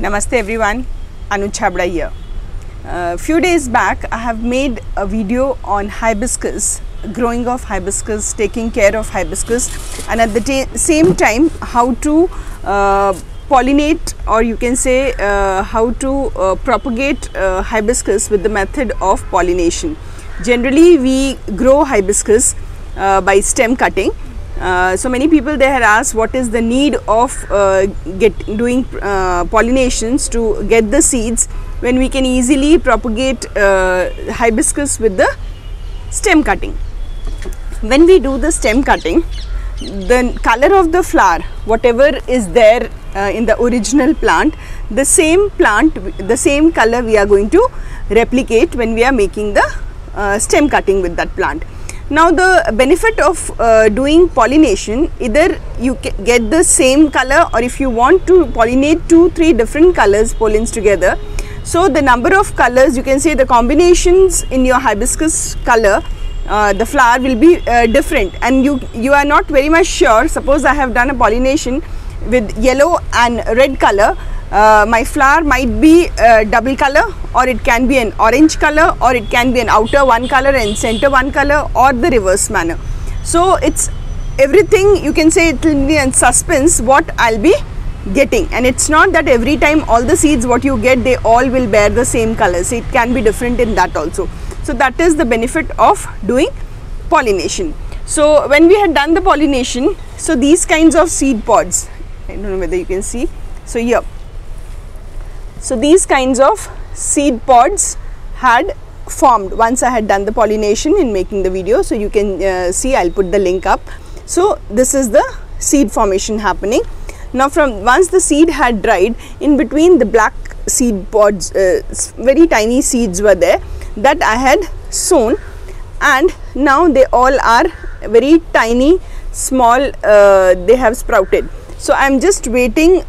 Namaste everyone, Anuj Chhabra here. Few days back I have made a video on hibiscus, growing of hibiscus, taking care of hibiscus, and at the same time how to pollinate, or you can say how to propagate hibiscus with the method of pollination. Generally we grow hibiscus by stem cutting. So many people they had asked what is the need of doing pollinations to get the seeds when we can easily propagate hibiscus with the stem cutting. When we do the stem cutting, the color of the flower, whatever is there in the original plant, the same color we are going to replicate when we are making the stem cutting with that plant. Now the benefit of doing pollination, either you get the same color, or if you want to pollinate 2-3 different colors pollens together, so the number of colors, you can say the combinations in your hibiscus color, the flower will be different, and you are not very much sure. Suppose I have done a pollination with yellow and red color, my flower might be double color, or it can be an orange color, or it can be an outer one color and center one color, or the reverse manner. So it's everything, you can say it will be in suspense what I'll be getting, and it's not that every time all the seeds what you get they all will bear the same colors. It can be different in that also. So that is the benefit of doing pollination. So when we had done the pollination, so these kinds of seed pods, I don't know whether you can see, so here, so these kinds of seed pods had formed once I had done the pollination in making the video. So you can see, I'll put the link up. So this is the seed formation happening. Now from once the seed had dried, in between the black seed pods, very tiny seeds were there that I had sown, and now they all are very tiny, small, they have sprouted. So I am just waiting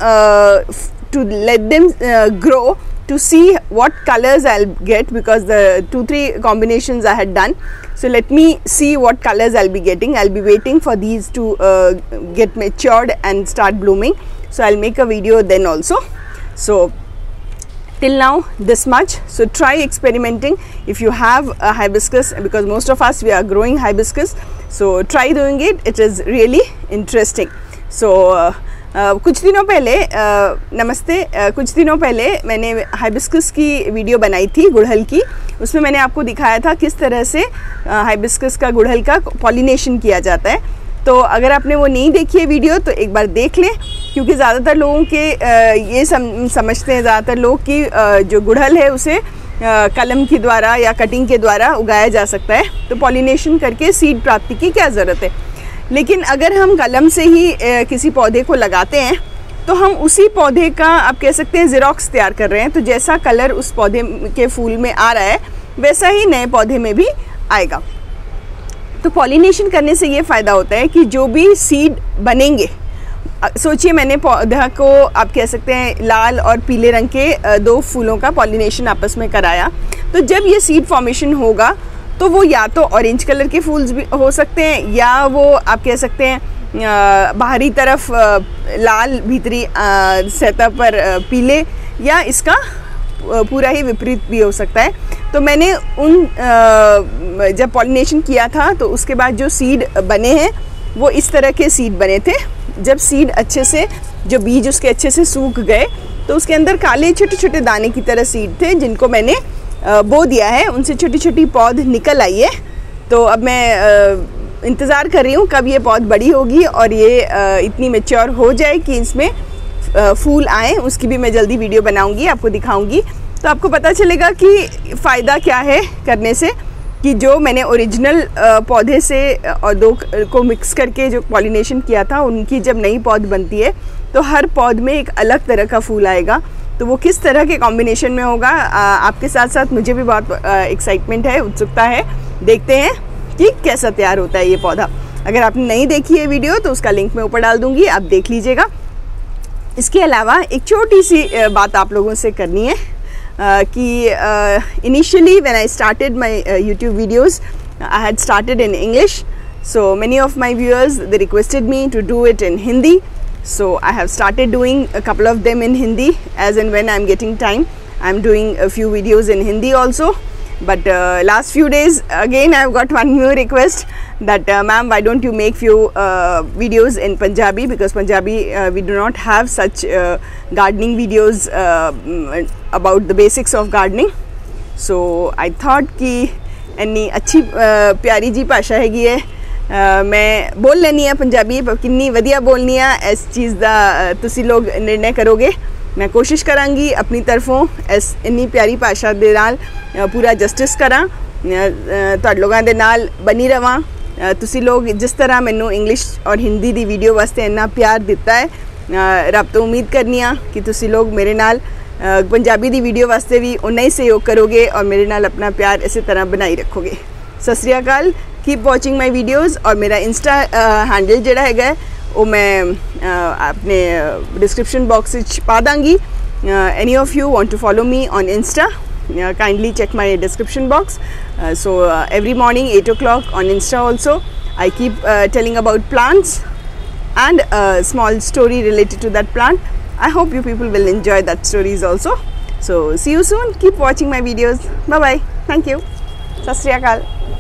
to let them grow to see what colors I'll get, because the 2-3 combinations I had done. So let me see what colors I'll be getting. I'll be waiting for these to get matured and start blooming. So I'll make a video then also. So till now this much. So try experimenting if you have a hibiscus, because most of us we are growing hibiscus. So try doing it. It is really interesting. So कुछ दिनों पहले नमस्ते, कुछ दिनों पहले मैंने hibiscus की video बनाई थी गुड़हल की. उसमें मैंने आपको दिखाया था किस तरह से हाइबिस्कस का गुड़हल का पॉलिनेशन किया जाता है. तो अगर आपने वो नहीं देखी है वीडियो तो एक बार देख लें, क्योंकि ज़्यादातर लोगों के ये समझते हैं ज़्यादातर लोग कि जो गुड़हल है उसे कलम के द्वारा या कटिंग के द्वारा उगाया जा सकता है, तो पॉलिनेशन करके सीड प्राप्ति की क्या ज़रूरत है. लेकिन अगर हम कलम से ही किसी पौधे को लगाते हैं तो हम उसी पौधे का आप कह सकते हैं ज़ेरॉक्स तैयार कर रहे हैं. तो जैसा कलर उस पौधे के फूल में आ रहा है वैसा ही नए पौधे में भी आएगा. तो पॉलिनेशन करने से ये फ़ायदा होता है कि जो भी सीड बनेंगे, सोचिए मैंने पौधा को आप कह सकते हैं लाल और पीले रंग के 2 फूलों का पॉलिनेशन आपस में कराया, तो जब ये सीड फॉर्मेशन होगा तो वो या तो ऑरेंज कलर के फूल्स भी हो सकते हैं, या वो आप कह सकते हैं बाहरी तरफ लाल, भीतरी सतह पर पीले, या इसका पूरा ही विपरीत भी हो सकता है. तो मैंने जब पॉलिनेशन किया था तो उसके बाद जो सीड बने हैं वो इस तरह के सीड बने थे. जब सीड अच्छे से, जो बीज उसके अच्छे से सूख गए तो उसके अंदर काले छोटे छोटे दाने की तरह सीड थे, जिनको मैंने बो दिया है. उनसे छोटी छोटी पौध निकल आई है. तो अब मैं इंतज़ार कर रही हूँ कब ये पौध बड़ी होगी और ये इतनी मैच्योर हो जाए कि इसमें फूल आए. उसकी भी मैं जल्दी वीडियो बनाऊंगी, आपको दिखाऊंगी, तो आपको पता चलेगा कि फ़ायदा क्या है करने से, कि जो मैंने ओरिजिनल पौधे से और 2 को मिक्स करके जो पॉलिनेशन किया था, उनकी जब नई पौध बनती है तो हर पौध में एक अलग तरह का फूल आएगा. तो वो किस तरह के कॉम्बिनेशन में होगा, आपके साथ साथ मुझे भी बहुत एक्साइटमेंट है, उत्सुकता है. देखते हैं कि कैसा तैयार होता है ये पौधा. अगर आपने नहीं देखी है वीडियो तो उसका लिंक मैं ऊपर डाल दूँगी, आप देख लीजिएगा. इसके अलावा एक छोटी सी बात आप लोगों से करनी है कि initially when I started my YouTube videos I had started in English. So many of my viewers they requested me to do it in Hindi. So I have started doing a couple of them in Hindi as and when I'm getting time. I'm doing a few videos in Hindi also, but last few days again I've got one new request that ma'am, why don't you make few videos in Punjabi, because Punjabi we do not have such gardening videos about the basics of gardening. So I thought कि इन्नी अच्छी प्यारी जी भाषा हैगी है, मैं बोल लेनी है पंजाबी, पर कितनी वधिया बोलनी है इस चीज़ का तुसी लोग निर्णय करोगे। मैं कोशिश करांगी अपनी तरफों इस इन्नी प्यारी भाषा दे नाल पूरा जस्टिस करा, तुहाडे लोगां दे नाल बनी रवां। तुसी लोग जिस तरह मैनू इंग्लिश और हिंदी दी वीडियो वास्ते इन्ना प्यार दिता है, रब तो उम्मीद करनी आ कि तुसी लोग मेरे नाल पंजाबी दी वीडियो वास्ते भी उन्ना ही सहयोग करोगे और मेरे नाल अपना प्यार इसी तरह बनाई रखोगे। सत श्री अकाल, कीप वॉचिंग माई वीडियोज़। और मेरा इंस्टा हैंडल जोड़ा है वो मैं अपने डिस्क्रिप्शन बॉक्स में पा दाँगी। Any of you want to follow me on Insta, kindly check my description box. So every morning 8 o'clock on Insta also I keep telling about plants and a small story related to that plant. I hope you people will enjoy that stories also. So see you soon, keep watching my videos. Bye bye, thank you, Sat Sri Akal.